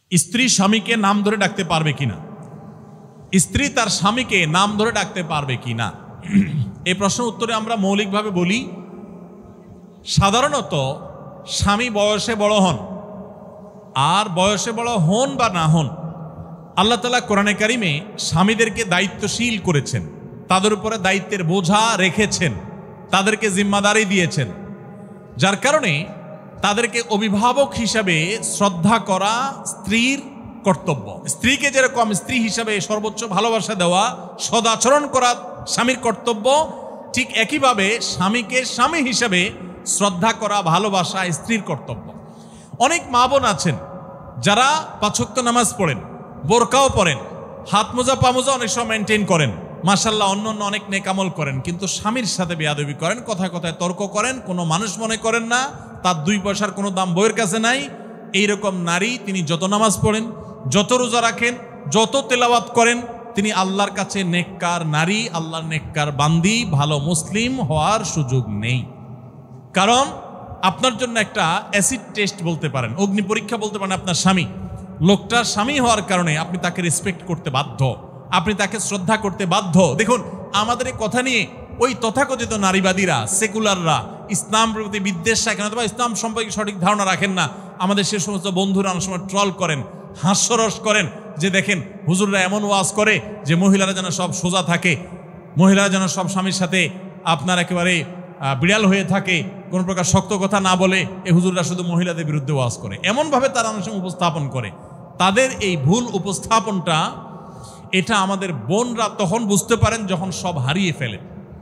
স্ত্রী স্বামীকে নাম ধরে ডাকতে পারবে কিনা, স্ত্রী তার স্বামীকে নাম ধরে ডাকতে পারবে কিনা, এই প্রশ্নের উত্তরে আমরা মৌলিকভাবে বলি, সাধারণত স্বামী বয়সে বড় হন, আর বয়সে বড় হন বা না হন, আল্লাহ তাআলা কোরআনে কারিমে স্বামীদেরকে দায়িত্বশীল করেছেন, তাদের উপরে দায়িত্বের বোঝা রেখেছেন, তাদেরকে জিম্মাদারি দিয়েছেন, যার কারণে তাদেরকে অভিভাবক হিসাবে শ্রদ্ধা করা স্ত্রীর কর্তব্য। স্ত্রীকে যেরকম স্ত্রী হিসাবে সর্বোচ্চ ভালোবাসা দেওয়া, সদাচরণ করা স্বামীর কর্তব্য, ঠিক একইভাবে স্বামীকে স্বামী হিসাবে শ্রদ্ধা করা, ভালোবাসা স্ত্রীর কর্তব্য। অনেক মা বোন আছেন যারা 5 ওয়াক্ত নামাজ পড়েন, বোরকাও পরেন, হাত মোজা পা মোজা অনেক সময় মেনটেন করেন, মাশাআল্লাহ অন্য অন্য অনেক নেকামল করেন, কিন্তু স্বামীর সাথে বেয়াদবি করেন, কথায় কথায় তর্ক করেন, কোনো মানুষ মনে করেন না, তার 2 পয়সার কোনো দাম বইয়ের কাছে নাই। এইরকম নারী তিনি যত নামাজ পড়েন, যত রোজা রাখেন, যত তেলাওয়াত করেন, তিনি আল্লাহর কাছে নেককার নারী, আল্লাহর নেককার বান্দি, ভালো মুসলিম হওয়ার সুযোগ নেই। কারণ আপনার জন্য একটা অ্যাসিড টেস্ট বলতে পারেন, অগ্নি পরীক্ষা বলতে পারেন আপনার স্বামী। লোকটার স্বামী হওয়ার কারণে আপনি তাকে রেসপেক্ট করতে বাধ্য, আপনি তাকে শ্রদ্ধা করতে বাধ্য। দেখুন, আমাদের এই কথা নিয়ে ওই তথাকথিত নারীবাদীরা, সেকুলাররা, ইসলাম প্রতি বিদ্বেষ রাখেন অথবা ইসলাম সম্পর্কে সঠিক ধারণা রাখেন না, আমাদের সে সমস্ত বন্ধুরা অনেক সময় ট্রল করেন, হাস্যরস করেন, যে দেখেন হুজুররা এমন ওয়াজ করে যে মহিলারা যেন সব সোজা থাকে, মহিলারা যেন সব স্বামীর সাথে আপনার একেবারে বিড়াল হয়ে থাকে, কোনো প্রকার শক্ত কথা না বলে, এই হুজুররা শুধু মহিলাদের বিরুদ্ধে ওয়াজ করে, এমনভাবে তারা অনেক সময় উপস্থাপন করে। তাদের এই ভুল উপস্থাপনটা, এটা আমাদের বোনরা তখন বুঝতে পারেন যখন সব হারিয়ে ফেলে।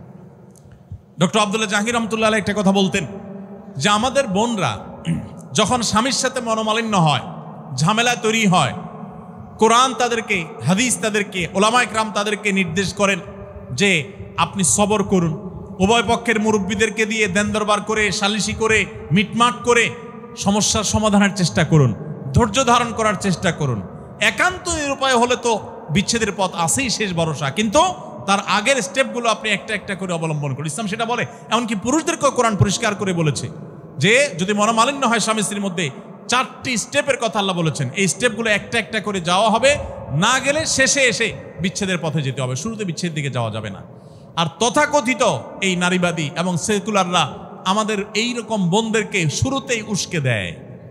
ডক্টর আব্দুল্লাহ জাহাঙ্গীর রহমতুল্লাহ আলাইহি একটা কথা বলতেন যে আমাদের বোনরা যখন স্বামীর সাথে মনোমালিন্য হয়, ঝামেলা তৈরি হয়, কোরআন তাদেরকে, হাদিস তাদেরকে, ওলামায়ে কেরাম তাদেরকে নির্দেশ করেন যে আপনি সবর করুন, উভয় পক্ষের মুরব্বীদেরকে দিয়ে দেন দরবার করে, সালিশি করে, মিটমাট করে সমস্যার সমাধানের চেষ্টা করুন, ধৈর্য ধারণ করার চেষ্টা করুন। একান্ত নিরুপায় হলে তো বিচ্ছেদের পথ আছেই শেষ ভরসা, কিন্তু তার আগের স্টেপগুলো আপনি একটা একটা করে অবলম্বন করুন। ইসলাম সেটা বলে, এমনকি পুরুষদেরকেও কোরআন পরিষ্কার করে বলেছে যে যদি মনোমালিন্য হয় স্বামী স্ত্রীর মধ্যে, 4টি স্টেপের কথা আল্লাহ বলেছেন, এই স্টেপগুলো একটা একটা করে যাওয়া হবে, না গেলে শেষে এসে বিচ্ছেদের পথে যেতে হবে, শুরুতে বিচ্ছেদের দিকে যাওয়া যাবে না। আর তথাকথিত এই নারীবাদী এবং সেকুলাররা আমাদের এই রকম বোনদেরকে শুরুতেই উস্কে দেয়,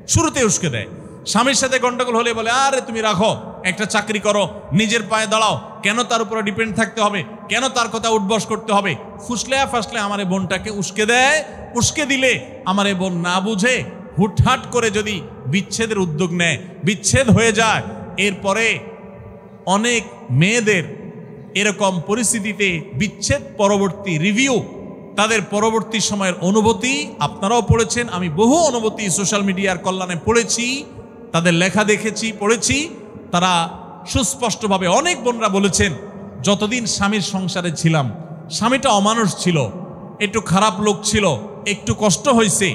স্বামীর সাথে গন্ডগোল হলে বলে আরে তুমি রাখো, একটা চাকরি করো, নিজের পায়ে দাঁড়াও, কেন তার উপরে ডিপেন্ড থাকতে হবে, কেন তার কথা উঠবস করতে হবে। ফুসলে ফাসলে আমার এই বোনটাকে উস্কে দেয়। উস্কে দিলে আমার এই বোন না বুঝে হুটহাট করে যদি বিচ্ছেদের উদ্যোগ নেয়, বিচ্ছেদ হয়ে যায়, এরপরে অনেক মেয়েদের এরকম পরিস্থিতিতে বিচ্ছেদ পরবর্তী রিভিউ, তাদের পরবর্তী সময়ের অনুভূতি আপনারাও পড়েছেন, আমি বহু অনুভূতি সোশ্যাল মিডিয়ার কল্যাণে পড়েছি, তাদের লেখা দেখেছি, পড়েছি। তারা সুস্পষ্টভাবে অনেক বোনরা বলেছেন, যতদিন স্বামীর সংসারে ছিলাম, স্বামীটা অমানুষ ছিল, একটু খারাপ লোক ছিল, একটু কষ্ট হয়েছে,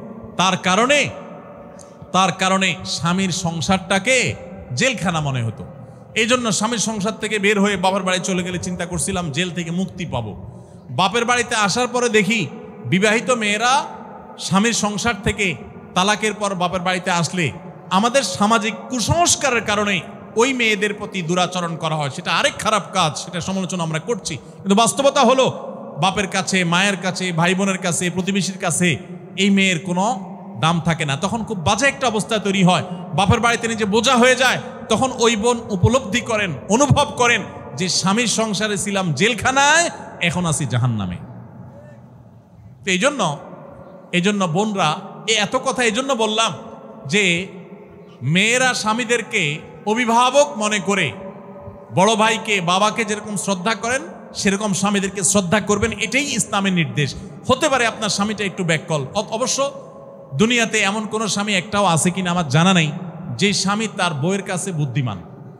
তার কারণে স্বামীর সংসারটাকে জেলখানা মনে হতো। এই জন্য স্বামীর সংসার থেকে বের হয়ে বাবার বাড়ি চলে গেলে চিন্তা করছিলাম জেল থেকে মুক্তি পাবো। বাপের বাড়িতে আসার পরে দেখি বিবাহিত মেয়েরা স্বামীর সংসার থেকে তালাকের পর বাপের বাড়িতে আসলে আমাদের সামাজিক কুসংস্কারের কারণে ওই মেয়েদের প্রতি দুরাচরণ করা হয়, সেটা আরেক খারাপ কাজ, সেটা সমালোচনা আমরা করছি। কিন্তু বাস্তবতা হলো বাপের কাছে, মায়ের কাছে, ভাই বোনের কাছে, প্রতিবেশীর কাছে এই মেয়ের কোনো দাম থাকে না। তখন খুব বাজে একটা অবস্থা তৈরি হয়, বাপের বাড়িতে নিজে বোঝা হয়ে যায়। তখন ওই বোন উপলব্ধি করেন, অনুভব করেন যে স্বামীর সংসারে ছিলাম জেলখানায়, এখন আছি জাহান্নামে। তো এই জন্য বোনরা এত কথা এই জন্য বললাম যে মেয়েরা স্বামীদেরকে অভিভাবক মনে করে, বড় ভাইকে, বাবাকে যেরকম শ্রদ্ধা করেন সেরকম স্বামীদেরকে শ্রদ্ধা করবেন, এটাই ইসলামের নির্দেশ। হতে পারে আপনার স্বামীটা একটু ব্যাককল, অবশ্য দুনিয়াতে এমন কোনো স্বামী একটাও আছে কিনা আমার জানা নাই যে স্বামী তার বউয়ের কাছে বুদ্ধিমান,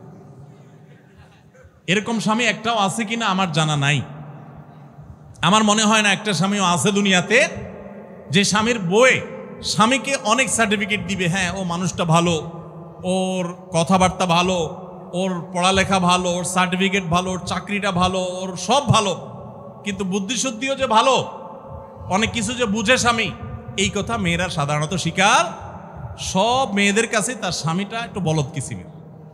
এরকম স্বামী একটাও আছে কিনা আমার জানা নাই। আমার মনে হয় না একটা স্বামীও আছে দুনিয়াতে যে স্বামীর বউয়ে স্বামীকে অনেক সার্টিফিকেট দিবে, হ্যাঁ ও মানুষটা ভালো, ওর কথাবার্তা ভালো, ওর পড়ালেখা ভালো, ওর সার্টিফিকেট ভালো, ওর চাকরিটা ভালো, ওর সব ভালো, কিন্তু বুদ্ধিশুদ্ধিও যে ভালো, অনেক কিছু যে বুঝে স্বামী, এই কথা মেয়েরা সাধারণত স্বীকার সব মেয়েদের কাছে তার স্বামীটা একটু বলদ কিসিমের,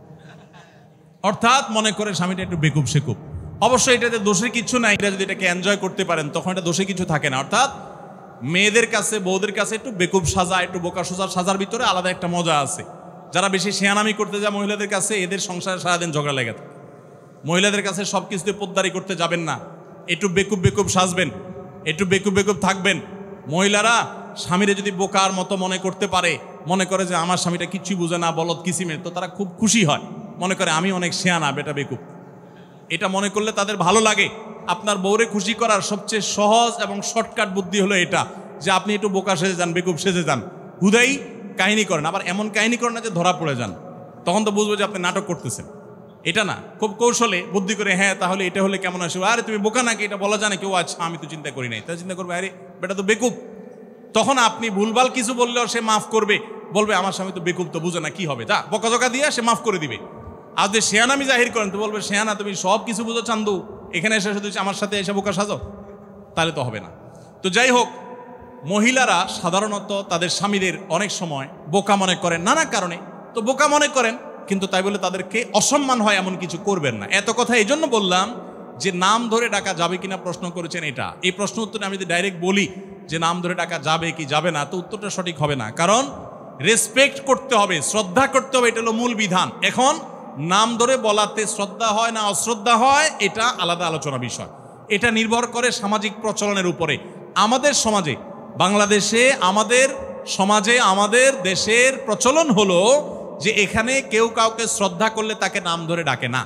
অর্থাৎ মনে করে স্বামীটা একটু বেকুব সেকুব। অবশ্যই এটাতে দোষের কিছু নাই, এটা যদি এটাকে এনজয় করতে পারেন তখন এটা দোষে কিছু থাকে না। অর্থাৎ মেয়েদের কাছে বউদের কাছে একটু বেকুব সাজা, একটু বোকা সোজা সাজার ভিতরে আলাদা একটা মজা আছে। যারা বেশি শেয়ানামি করতে যায় মহিলাদের কাছে, এদের সংসারে সারাদিন ঝগড়া লেগে থাকে। মহিলাদের কাছে সব কিছুতে পোদ্দারি করতে যাবেন না, একটু বেকুব বেকুব সাজবেন, একটু বেকুব বেকুব থাকবেন। মহিলারা স্বামীরে যদি বোকার মতো মনে করতে পারে, মনে করে যে আমার স্বামীটা কিচ্ছুই বুঝে না, বলদ কিসিমের, তো তারা খুব খুশি হয়, মনে করে আমি অনেক শেয়ানা, বেটা বেকুব। এটা মনে করলে তাদের ভালো লাগে। আপনার বউরে খুশি করার সবচেয়ে সহজ এবং শর্টকাট বুদ্ধি হলো এটা, যে আপনি একটু বোকা সেজে যান, বেকুব সেজে যান, হুদাই কাহিনী করেন। আবার এমন কাহিনী করেন না যে ধরা পড়ে যান, তখন তো বুঝবো যে আপনি নাটক করতেছেন। এটা না, খুব কৌশলে বুদ্ধি করে, হ্যাঁ তাহলে এটা হলে কেমন আসবে, আরে তুমি বোকা নাকি, এটা বলা জানে কেউ? আচ্ছা আমি তো চিন্তা করি নাই। তাই চিন্তা করবে, আরে বেটা তো বেকুব। তখন আপনি ভুলভাল কিছু বললেও সে মাফ করবে, বলবে আমার স্বামী তো বেকুব, তো বুঝে না, কি হবে, যা বকাঝকা দিয়ে সে মাফ করে দিবে। আর যদি শেয়ানামি জাহির করেন তো বলবে, শেয়ানা তুমি সব কিছু বুঝো চান্দু, এখানে এসে শুধু আমার সাথে এসে বোকা সাজো, তাহলে তো হবে না। তো যাই হোক, মহিলারা সাধারণত তাদের স্বামীদের অনেক সময় বোকা মনে করেন নানা কারণে। তো বোকা মনে করেন, কিন্তু তাই বলে তাদেরকে অসম্মান হয় এমন কিছু করবেন না। এত কথা এই জন্য বললাম যে নাম ধরে ডাকা যাবে কিনা প্রশ্ন করেছেন, এটা এই প্রশ্ন উত্তরে আমি যদি ডাইরেক্ট বলি যে নাম ধরে ডাকা যাবে কি যাবে না, তো উত্তরটা সঠিক হবে না। কারণ রেসপেক্ট করতে হবে, শ্রদ্ধা করতে হবে, এটা হলো মূল বিধান। এখন নাম ধরে বলাতে শ্রদ্ধা হয় না অশ্রদ্ধা হয়, এটা আলাদা আলোচনা বিষয়। এটা নির্ভর করে সামাজিক প্রচলনের উপরে। আমাদের সমাজে, বাংলাদেশে আমাদের সমাজে, আমাদের দেশের প্রচলন হলো যে এখানে কেউ কাউকে শ্রদ্ধা করলে তাকে নাম ধরে ডাকে না।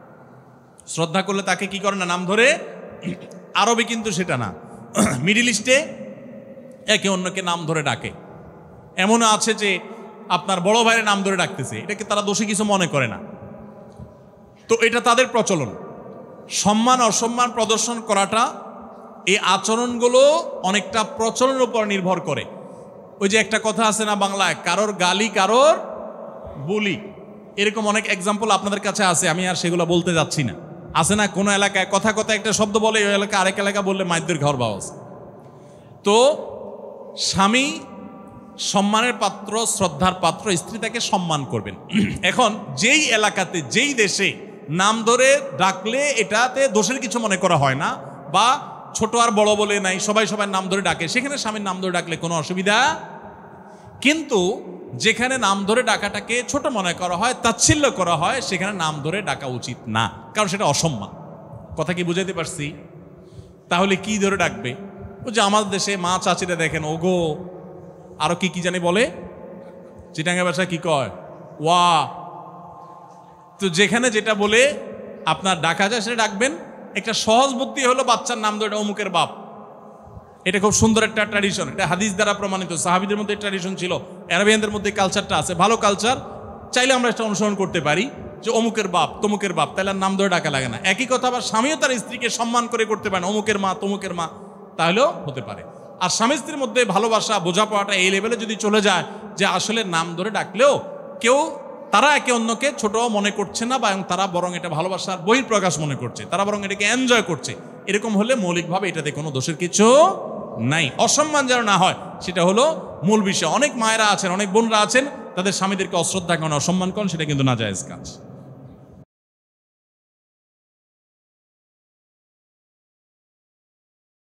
শ্রদ্ধা করলে তাকে কি করে না, নাম ধরে। আরবে কিন্তু সেটা না, মিডিল ইস্টে একে অন্যকে নাম ধরে ডাকে। এমনও আছে যে আপনার বড় ভাইয়ের নাম ধরে ডাকতেছে, এটাকে তারা দোষী কিছু মনে করে না। তো এটা তাদের প্রচলন। সম্মান অসম্মান প্রদর্শন করাটা, এই আচরণগুলো অনেকটা প্রচলনের উপর নির্ভর করে। ওই যে একটা কথা আছে না বাংলায়, কারোর গালি কারোর বলি, এরকম অনেক এক্সাম্পল আপনাদের কাছে আছে, আমি আর সেগুলো বলতে যাচ্ছি না। আছে না কোনো এলাকায় কথা কথা একটা শব্দ বলে, ওই এলাকা আরেক এলাকা বললে মাইদের ঘর বাওয়াজ। তো স্বামী সম্মানের পাত্র, শ্রদ্ধার পাত্র, স্ত্রী তাকে সম্মান করবেন। এখন যেই এলাকাতে, যেই দেশে নাম ধরে ডাকলে এটাতে দোষের কিছু মনে করা হয় না, বা ছোট আর বড় বলে নাই, সবাই সবাই নাম ধরে ডাকে, সেখানে স্বামীর নাম ধরে ডাকলে কোনো অসুবিধা। কিন্তু যেখানে নাম ধরে ডাকাটাকে ছোট মনে করা হয়, তাচ্ছিল্য করা হয়, সেখানে নাম ধরে ডাকা উচিত না, কারণ সেটা অসম্মান। কথা কি বুঝাইতে পারছি? তাহলে কি ধরে ডাকবে? ও যে আমাদের দেশে মা চাচিরা দেখেন, ওগো, আরো কি কি জানি বলে, চিটাঙ্গা ভাষায় কি কয়, ওয়া। তো যেখানে যেটা বলে আপনার ডাকা যায় সেটা ডাকবেন। একটা সহজ বুদ্ধি হলো বাচ্চার নাম ধরে অমুকের বাপ। এটা খুব সুন্দর একটা ট্র্যাডিশন, এটা হাদিস দ্বারা প্রমাণিত। সাহাবীদের মধ্যে ট্র্যাডিশন ছিল, আরবিয়ানদের মধ্যে কালচারটা আছে, ভালো কালচার। চাইলে আমরা এটা অনুসরণ করতে পারি যে অমুকের বাপ তমুকের বাপ, তাহলে নাম ধরে ডাকা লাগে না। একই কথা আবার স্বামীও তার স্ত্রীকে সম্মান করে করতে পারেন, অমুকের মা তমুকের মা, তাহলেও হতে পারে। আর স্বামী স্ত্রীর মধ্যে ভালোবাসা বোঝাপড়াটা এই লেভেলে যদি চলে যায় যে আসলে নাম ধরে ডাকলেও কেউ, তারা একে অন্যকে ছোট মনে করছে না, বা তারা বরং এটা ভালোবাসার বহিঃপ্রকাশ মনে করছে, তারা বরং এটাকে এনজয় করছে, এরকম হলে মৌলিকভাবে এটাতে কোনো দোষের কিছু নাই। অসম্মান যেন না হয়, সেটা হলো মূল বিষয়। অনেক মায়েরা আছেন, অনেক বোনরা আছেন, তাদের স্বামীদেরকে অশ্রদ্ধা করেন, অসম্মান করেন, সেটা কিন্তু নাজায়েজ কাজ।